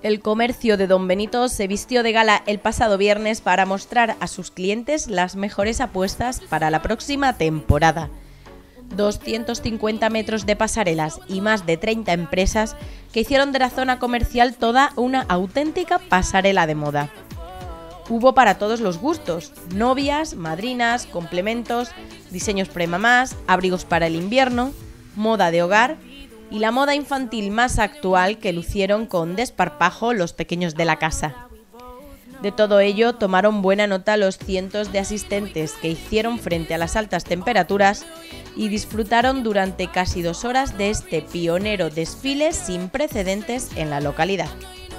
El comercio de Don Benito se vistió de gala el pasado viernes para mostrar a sus clientes las mejores apuestas para la próxima temporada. 250 metros de pasarelas y más de 30 empresas que hicieron de la zona comercial toda una auténtica pasarela de moda. Hubo para todos los gustos: novias, madrinas, complementos, diseños premamás, abrigos para el invierno, moda de hogar y la moda infantil más actual que lucieron con desparpajo los pequeños de la casa. De todo ello tomaron buena nota los cientos de asistentes que hicieron frente a las altas temperaturas y disfrutaron durante casi 2 horas de este pionero desfile sin precedentes en la localidad.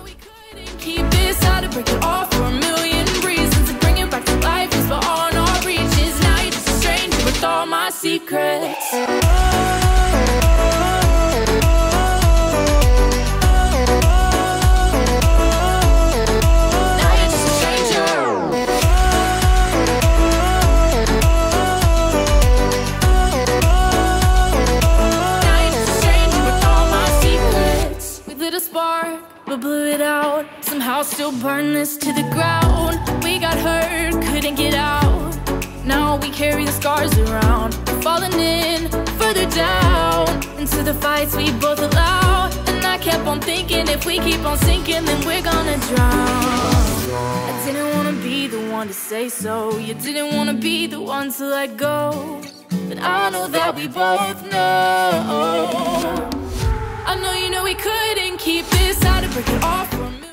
But blew it out, somehow still burn this to the ground. We got hurt, couldn't get out. Now we carry the scars around. We're falling in, further down into the fights we both allow. And I kept on thinking, if we keep on sinking, then we're gonna drown. I didn't wanna be the one to say so. You didn't wanna be the one to let go. But I know that we both know. I know you know we couldn't keep this out and break it off from me.